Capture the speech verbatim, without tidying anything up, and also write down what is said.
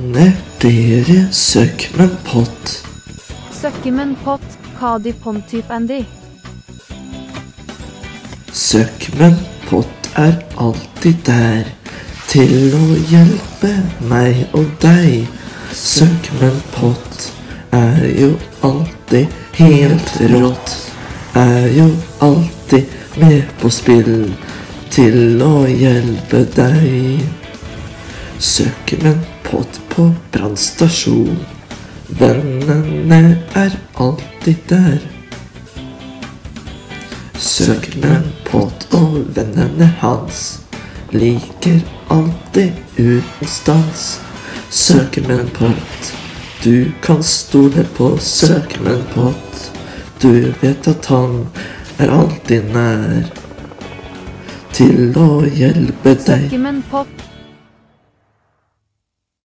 Kjenner dere Søkmen Pott? Søkmen Pott, hva de pont-typ Andy? Søkmen Pott er alltid der til å hjelpe meg og deg. Søkmen Pott er jo alltid helt rått, er jo alltid med på spill til å hjelpe deg. Søkmen Pott på brannstasjon, vennene er alltid der. Søkmen Pott og vennene hans liker alltid uten stans. Søkmen Pott, du kan stole på Søkmen Pott. Du vet at han er alltid nær til å hjelpe deg. Søkmen Pott,